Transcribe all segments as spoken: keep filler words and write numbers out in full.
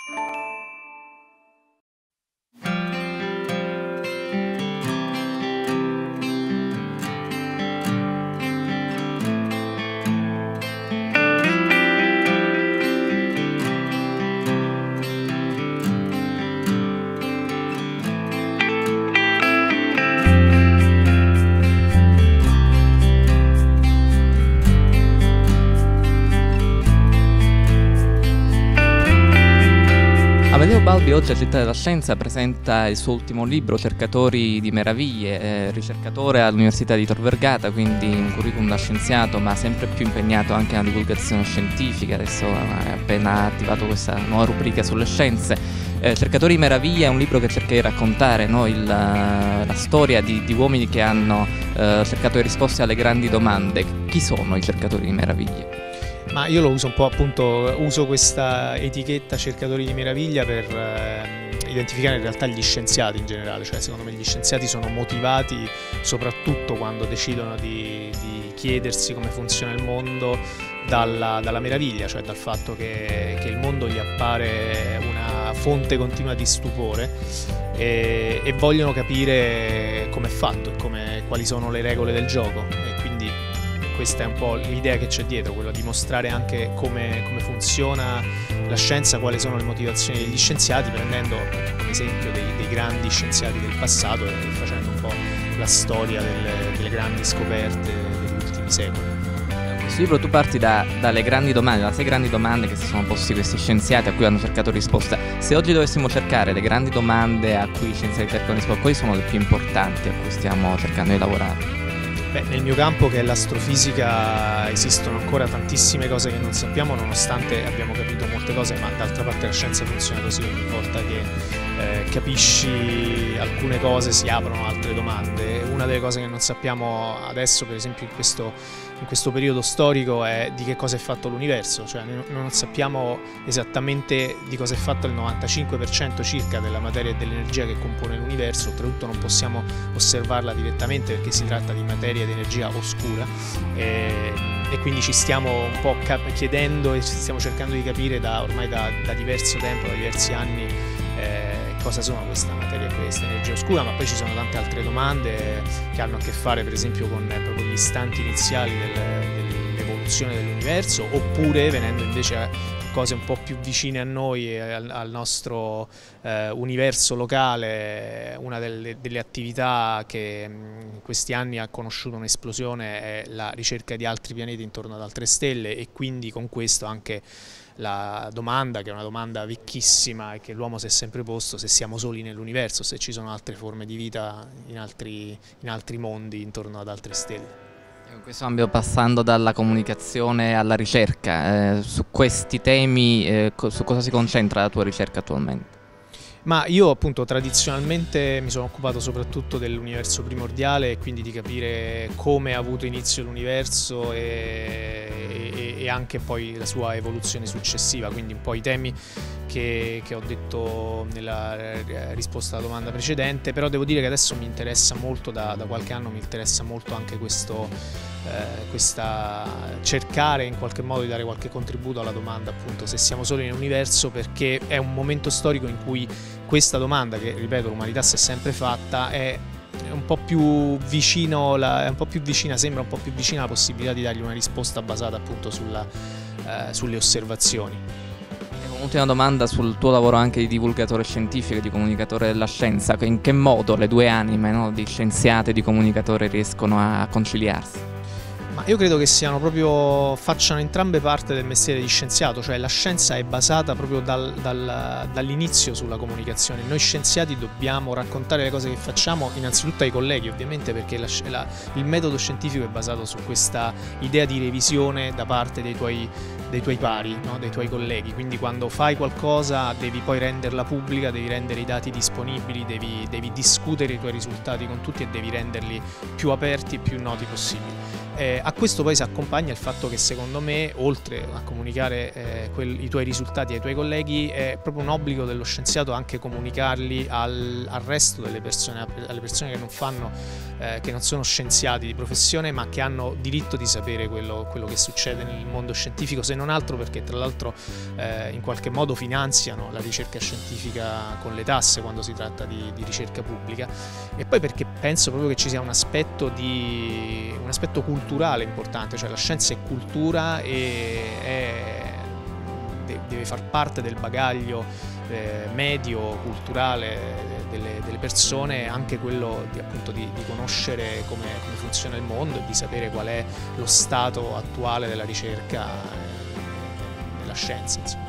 Amedeo Balbi oggi a Città della Scienza presenta il suo ultimo libro, Cercatori di Meraviglie, eh, ricercatore all'Università di Tor Vergata, quindi un curriculum da scienziato ma sempre più impegnato anche nella divulgazione scientifica. Adesso ha appena attivato questa nuova rubrica sulle scienze. Eh, Cercatori di Meraviglie è un libro che cerca di raccontare, no, il, la storia di, di uomini che hanno eh, cercato le risposte alle grandi domande. Chi sono i cercatori di meraviglie? Ma io lo uso un po', appunto, uso questa etichetta Cercatori di Meraviglia per eh, identificare in realtà gli scienziati in generale, cioè secondo me gli scienziati sono motivati soprattutto quando decidono di, di chiedersi come funziona il mondo dalla, dalla meraviglia, cioè dal fatto che, che il mondo gli appare una fonte continua di stupore e, e vogliono capire come è fatto e come, quali sono le regole del gioco, e quindi questa è un po' l'idea che c'è dietro, quella di mostrare anche come, come funziona la scienza, quali sono le motivazioni degli scienziati, prendendo come esempio dei, dei grandi scienziati del passato e facendo un po' la storia delle, delle grandi scoperte degli ultimi secoli. In questo libro tu parti da, dalle grandi domande, da sei grandi domande che si sono posti questi scienziati a cui hanno cercato risposta. Se oggi dovessimo cercare le grandi domande a cui i scienziati cercano risposta, quali sono le più importanti a cui stiamo cercando di lavorare? Beh, nel mio campo, che è l'astrofisica, esistono ancora tantissime cose che non sappiamo, nonostante abbiamo capito molte cose, ma d'altra parte la scienza funziona così: ogni volta che eh, capisci alcune cose si aprono altre domande. Una delle cose che non sappiamo adesso, per esempio in questo, in questo periodo storico, è di che cosa è fatto l'universo, cioè non sappiamo esattamente di cosa è fatto il novantacinque per cento circa della materia e dell'energia che compone l'universo. Oltretutto non possiamo osservarla direttamente perché si tratta di materia ed energia oscura, e, e quindi ci stiamo un po' chiedendo e ci stiamo cercando di capire da ormai da, da diverso tempo, da diversi anni, eh, cosa sono questa materia e questa energia oscura. Ma poi ci sono tante altre domande che hanno a che fare per esempio con proprio gli istanti iniziali del, dell'evoluzione dell'universo, oppure venendo invece a cose un po' più vicine a noi e al, al nostro eh, universo locale. Una delle, delle attività che in questi anni ha conosciuto un'esplosione è la ricerca di altri pianeti intorno ad altre stelle, e quindi con questo anche la domanda, che è una domanda vecchissima e che l'uomo si è sempre posto: se siamo soli nell'universo, se ci sono altre forme di vita in altri, in altri mondi intorno ad altre stelle. In questo ambito, passando dalla comunicazione alla ricerca, eh, su questi temi eh, co su cosa si concentra la tua ricerca attualmente? Ma io appunto tradizionalmente mi sono occupato soprattutto dell'universo primordiale, e quindi di capire come ha avuto inizio l'universo e, e, e anche poi la sua evoluzione successiva, quindi un po' i temi che, che ho detto nella risposta alla domanda precedente. Però devo dire che adesso mi interessa molto, da, da qualche anno mi interessa molto anche questo, eh, questa, cercare in qualche modo di dare qualche contributo alla domanda, appunto, se siamo soli nell'universo, perché è un momento storico in cui questa domanda, che ripeto l'umanità si è sempre fatta, è un po' più vicino, la, è un po' più vicina, sembra un po' più vicina alla possibilità di dargli una risposta basata appunto sulla, eh, sulle osservazioni. Un'ultima domanda sul tuo lavoro anche di divulgatore scientifico e di comunicatore della scienza: in che modo le due anime, no, di scienziato e di comunicatore riescono a conciliarsi? Ma io credo che siano proprio, facciano entrambe parte del mestiere di scienziato, cioè la scienza è basata proprio dal, dal, dall'inizio sulla comunicazione. Noi scienziati dobbiamo raccontare le cose che facciamo innanzitutto ai colleghi, ovviamente, perché la, la, il metodo scientifico è basato su questa idea di revisione da parte dei tuoi, dei tuoi pari, no? Dei tuoi colleghi. Quindi quando fai qualcosa devi poi renderla pubblica, devi rendere i dati disponibili, devi, devi discutere i tuoi risultati con tutti e devi renderli più aperti e più noti possibili. Eh, a questo poi si accompagna il fatto che secondo me, oltre a comunicare eh, quel, i tuoi risultati ai tuoi colleghi, è proprio un obbligo dello scienziato anche comunicarli al, al resto delle persone, alle persone che non fanno, eh, che non sono scienziati di professione, ma che hanno diritto di sapere quello, quello che succede nel mondo scientifico, se non altro perché tra l'altro eh, in qualche modo finanziano la ricerca scientifica con le tasse quando si tratta di, di ricerca pubblica, e poi perché penso proprio che ci sia un aspetto di un aspetto culturale importante, cioè la scienza è cultura e è, deve far parte del bagaglio eh, medio culturale delle, delle persone, anche quello di, appunto, di, di conoscere come, come funziona il mondo e di sapere qual è lo stato attuale della ricerca e della scienza, insomma.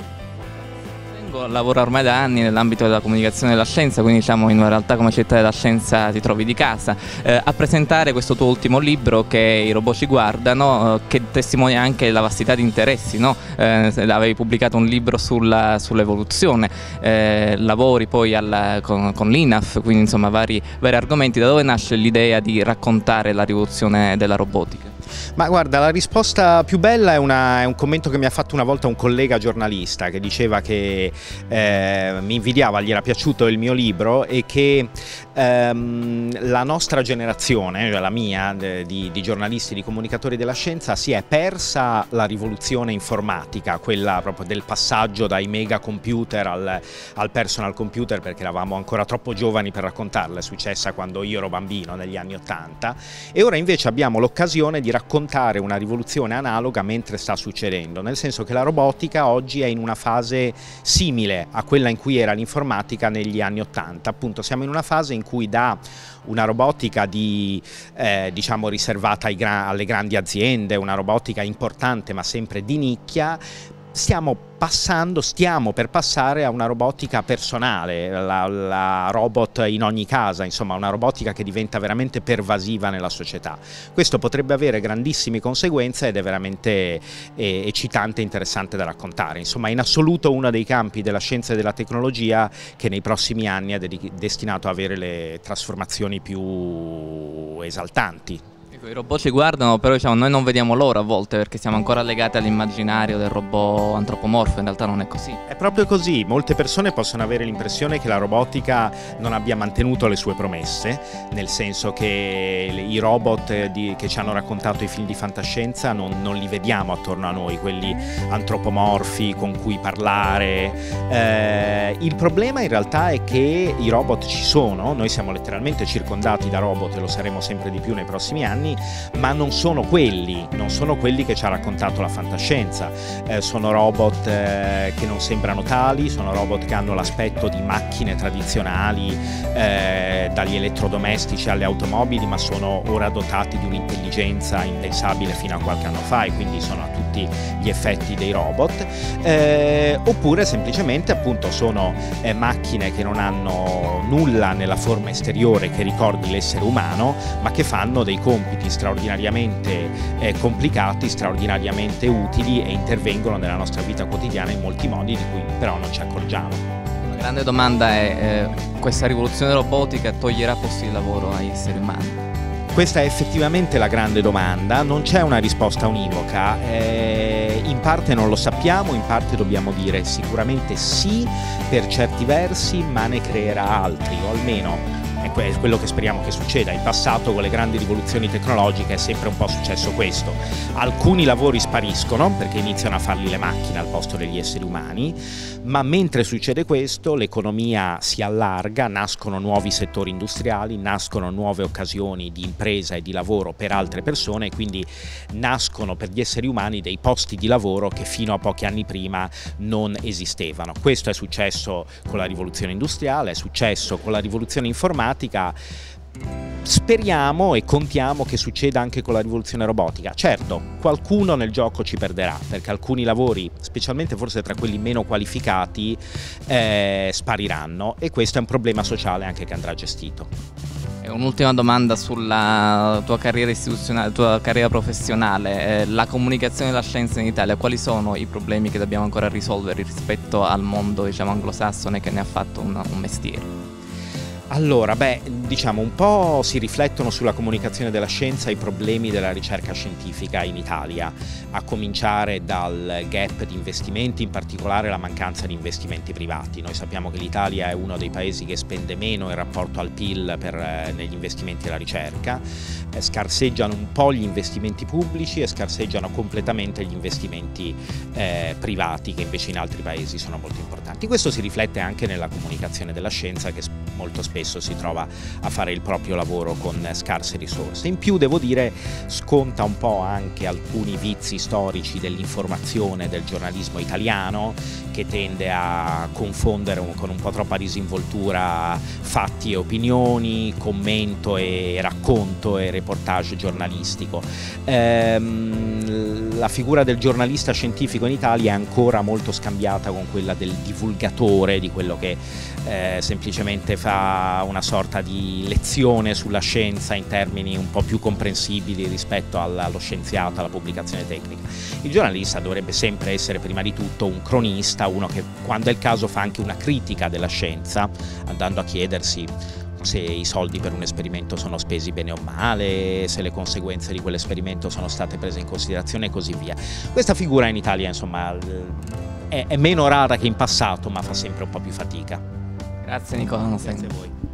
Lavoro ormai da anni nell'ambito della comunicazione della scienza, quindi diciamo in una realtà come Città della Scienza ti trovi di casa. Eh, a presentare questo tuo ultimo libro, che I robot ci guardano, eh, che testimonia anche la vastità di interessi, no? Eh, avevi pubblicato un libro sulla, sull'evoluzione, eh, lavori poi alla, con, con l'I N A F, quindi insomma vari, vari argomenti. Da dove nasce l'idea di raccontare la rivoluzione della robotica? Ma guarda, la risposta più bella è, una, è un commento che mi ha fatto una volta un collega giornalista che diceva che eh, mi invidiava, gli era piaciuto il mio libro e che ehm, la nostra generazione, cioè la mia, di, di giornalisti, di comunicatori della scienza, si è persa la rivoluzione informatica, quella proprio del passaggio dai mega computer al, al personal computer, perché eravamo ancora troppo giovani per raccontarla, è successa quando io ero bambino negli anni ottanta, e ora invece abbiamo l'occasione di raccontare una rivoluzione analoga mentre sta succedendo, nel senso che la robotica oggi è in una fase simile a quella in cui era l'informatica negli anni ottanta. Appunto, siamo in una fase in cui da una robotica di, eh, diciamo riservata ai gra- alle grandi aziende, una robotica importante ma sempre di nicchia, stiamo passando, stiamo per passare a una robotica personale, la, la robot in ogni casa, insomma una robotica che diventa veramente pervasiva nella società. Questo potrebbe avere grandissime conseguenze ed è veramente eh, eccitante e interessante da raccontare. Insomma, in assoluto uno dei campi della scienza e della tecnologia che nei prossimi anni è destinato a avere le trasformazioni più esaltanti. I robot ci guardano, però diciamo, noi non vediamo loro a volte perché siamo ancora legati all'immaginario del robot antropomorfo, in realtà non è così. È proprio così, molte persone possono avere l'impressione che la robotica non abbia mantenuto le sue promesse, nel senso che i robot di, che ci hanno raccontato i film di fantascienza non, non li vediamo attorno a noi, quelli antropomorfi con cui parlare. Eh, il problema in realtà è che i robot ci sono, noi siamo letteralmente circondati da robot e lo saremo sempre di più nei prossimi anni, ma non sono quelli, non sono quelli che ci ha raccontato la fantascienza. Eh, sono robot eh, che non sembrano tali, sono robot che hanno l'aspetto di macchine tradizionali, eh, dagli elettrodomestici alle automobili, ma sono ora dotati di un'intelligenza impensabile fino a qualche anno fa e quindi sono a tutti gli effetti dei robot. Eh, oppure semplicemente appunto sono eh, macchine che non hanno nulla nella forma esteriore che ricordi l'essere umano, ma che fanno dei compiti straordinariamente eh, complicati, straordinariamente utili e intervengono nella nostra vita quotidiana in molti modi di cui però non ci accorgiamo. La grande domanda è, eh, questa rivoluzione robotica toglierà posti di lavoro agli esseri umani? Questa è effettivamente la grande domanda, non c'è una risposta univoca, eh, in parte non lo sappiamo, in parte dobbiamo dire sicuramente sì per certi versi, ma ne creerà altri, o almeno è quello che speriamo che succeda. In passato con le grandi rivoluzioni tecnologiche è sempre un po' successo questo. Alcuni lavori spariscono perché iniziano a farli le macchine al posto degli esseri umani, ma mentre succede questo l'economia si allarga, nascono nuovi settori industriali, nascono nuove occasioni di impresa e di lavoro per altre persone e quindi nascono per gli esseri umani dei posti di lavoro che fino a pochi anni prima non esistevano. Questo è successo con la rivoluzione industriale, è successo con la rivoluzione informatica. Speriamo e contiamo che succeda anche con la rivoluzione robotica. Certo, qualcuno nel gioco ci perderà, perché alcuni lavori, specialmente forse tra quelli meno qualificati, eh, spariranno e questo è un problema sociale anche che andrà gestito. Un'ultima domanda sulla tua carriera istituzionale, tua carriera professionale, eh, la comunicazione della scienza in Italia, quali sono i problemi che dobbiamo ancora risolvere rispetto al mondo, diciamo, anglosassone che ne ha fatto un, un mestiere? Allora, beh, diciamo un po' si riflettono sulla comunicazione della scienza i problemi della ricerca scientifica in Italia, a cominciare dal gap di investimenti, in particolare la mancanza di investimenti privati. Noi sappiamo che l'Italia è uno dei paesi che spende meno in rapporto al P I L per, eh, negli investimenti alla ricerca, eh, scarseggiano un po' gli investimenti pubblici e scarseggiano completamente gli investimenti eh, privati, che invece in altri paesi sono molto importanti. Questo si riflette anche nella comunicazione della scienza, che molto spesso si trova a fare il proprio lavoro con scarse risorse. In più, devo dire, sconta un po' anche alcuni vizi storici dell'informazione del giornalismo italiano, che tende a confondere con un po' troppa disinvoltura fatti e opinioni, commento e racconto e reportage giornalistico. Ehm, la figura del giornalista scientifico in Italia è ancora molto scambiata con quella del divulgatore, di quello che eh, semplicemente fa una sorta di lezione sulla scienza in termini un po' più comprensibili rispetto allo scienziato, alla pubblicazione tecnica. Il giornalista dovrebbe sempre essere prima di tutto un cronista, uno che quando è il caso fa anche una critica della scienza, andando a chiedersi se i soldi per un esperimento sono spesi bene o male, se le conseguenze di quell'esperimento sono state prese in considerazione e così via. Questa figura in Italia, insomma, è, è meno rara che in passato, ma fa sempre un po' più fatica. Grazie Nicola. Grazie a voi.